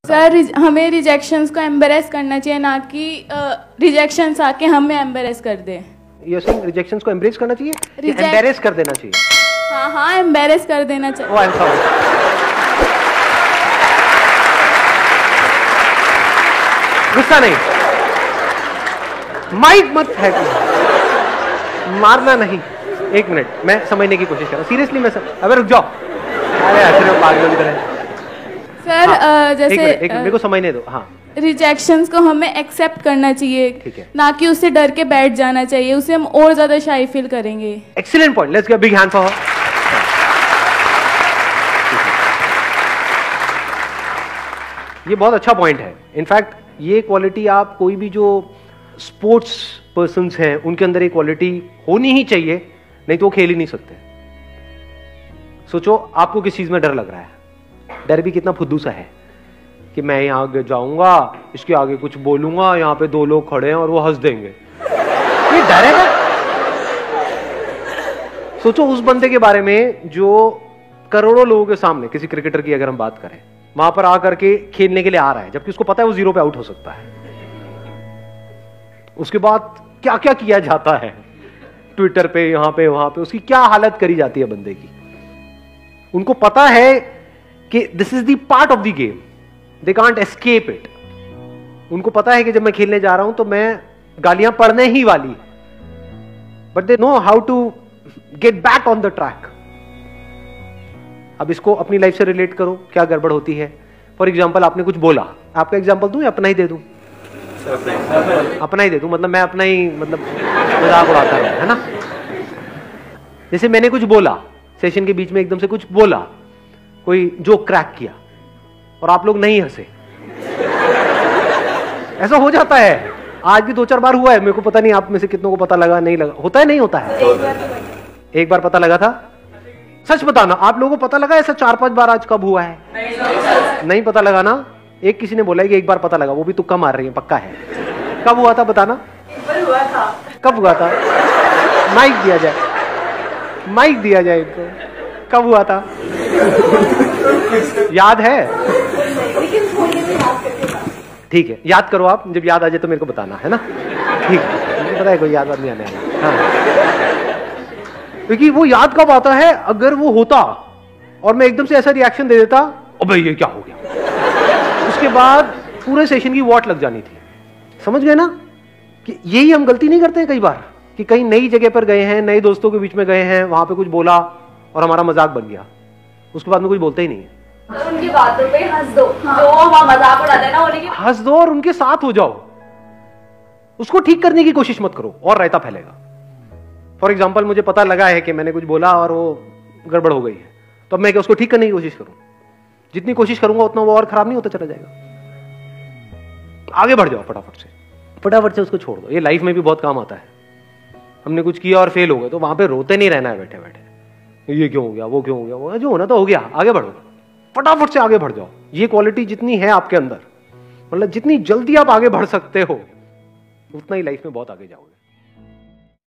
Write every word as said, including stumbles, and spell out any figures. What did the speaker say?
Sir हमें rejections को embarrass करना चाहिए, ना कि रिजेक्शंस आके हमें एम्बेरेस कर दे। यू सेइंग रिजेक्शंस को एम्ब्रेस करना चाहिए या एम्बेरेस कर देना चाहिए? हाँ हाँ एम्बेरेस कर देना चाहिए। Oh I am sorry. गुस्सा नहीं, माइक मत है, मारना नहीं। एक मिनट, मैं समझने की कोशिश कर रहा हूँ सीरियसली। मैं सब अबे रुक जाओ, अरे आखिर पागलों की तरह। सर हाँ, जैसे एक मिनट, एक मिनट, मेरे को समझने दो। हाँ, रिजेक्शंस को हमें एक्सेप्ट करना चाहिए, ठीक है, ना कि उससे डर के बैठ जाना चाहिए, उससे हम और ज्यादा शाई फील करेंगे। Excellent point, let's give a big hand for her. ये बहुत अच्छा पॉइंट है। इनफैक्ट ये क्वालिटी आप कोई भी जो स्पोर्ट्स पर्सन्स हैं उनके अंदर ये क्वालिटी होनी ही चाहिए, नहीं तो वो खेल ही नहीं सकते। सोचो आपको किस चीज में डर लग रहा है, डर भी कितना फुद्दू सा है कि मैं यहां आगे जाऊंगा, इसके आगे कुछ बोलूंगा, यहां पे दो लोग खड़े हैं और वो हंस देंगे, ये डर है ना। सोचो उस बंदे के बारे में जो करोड़ों लोगों के सामने, किसी क्रिकेटर की अगर हम बात करें, वहां पर आकर के खेलने के लिए आ रहा है, जबकि उसको पता है वो जीरो पे आउट हो सकता है। उसके बाद क्या क्या किया जाता है ट्विटर पे, यहां पे वहां पे, उसकी क्या हालत करी जाती है बंदे की। उनको पता है कि this is the part of the game, they can't escape it. उनको पता है कि जब मैं खेलने जा रहा हूं तो मैं गालियां पड़ने ही वाली, but they know how to get back on the track. अब इसको अपनी लाइफ से रिलेट करो, क्या गड़बड़ होती है। फॉर एग्जाम्पल आपने कुछ बोला, आपका एग्जाम्पल दूं या अपना ही दे दूं? अपना ही दे दूं, मतलब मैं अपना ही मतलब मजाक उड़ाता है, है ना। जैसे मैंने कुछ बोला सेशन के बीच में, एकदम से कुछ बोला, कोई जोक क्रैक किया और आप लोग नहीं हंसे, ऐसा हो जाता है। आज भी दो चार बार हुआ है, मेरे को पता नहीं आप में से कितनों को पता लगा नहीं लगा, होता है नहीं होता है? एक बार पता लगा था? सच बताना, आप लोगों को पता लगा ऐसा चार पांच बार आज कब हुआ है? नहीं, नहीं पता लगा ना। एक किसी ने बोला है कि एक बार पता लगा, वो भी तुक्का मार रही है, पक्का है। कब हुआ था बताना? हुआ था। कब हुआ था? माइक दिया जाए, माइक दिया जाए इनको। कब हुआ था? याद है? ठीक है, याद करो आप, जब याद आ जाए तो मेरे को बताना, है ना। ठीक है, मुझे पता है कोई याद नहीं आने वाला। हाँ, क्योंकि वो याद कब आता है, अगर वो होता और मैं एकदम से ऐसा रिएक्शन दे देता, अबे ये क्या हो गया, उसके बाद पूरे सेशन की वॉट लग जानी थी। समझ गए ना कि यही हम गलती नहीं करते कई बार, कि कहीं नई जगह पर गए हैं, नए दोस्तों के बीच में गए हैं, वहां पे कुछ बोला और हमारा मजाक बन गया, उसके बाद में कुछ बोलते ही नहीं है। तो उनकी बातों पे हंस दो, हाँ। जो वहां मजाक उड़ाते हैं ना, उन्हें हंस दो और उनके साथ हो जाओ, उसको ठीक करने की कोशिश मत करो और रायता फैलेगा। फॉर एग्जाम्पल मुझे पता लगा है कि मैंने कुछ बोला और वो गड़बड़ हो गई है, तो अब मैं क्या उसको ठीक करने की कोशिश करूं? जितनी कोशिश करूंगा उतना वो और खराब नहीं होता चला जाएगा। आगे बढ़ जाओ फटाफट से, फटाफट से उसको छोड़ दो। ये लाइफ में भी बहुत काम आता है। हमने कुछ किया और फेल हो गए तो वहां पे रोते नहीं रहना है बैठे बैठे, ये क्यों हो गया, वो क्यों हो गया, वो जो होना तो हो गया, आगे बढ़ो, फटाफट से आगे बढ़ जाओ। ये क्वालिटी जितनी है आपके अंदर, मतलब जितनी जल्दी आप आगे बढ़ सकते हो, उतना ही लाइफ में बहुत आगे जाओगे।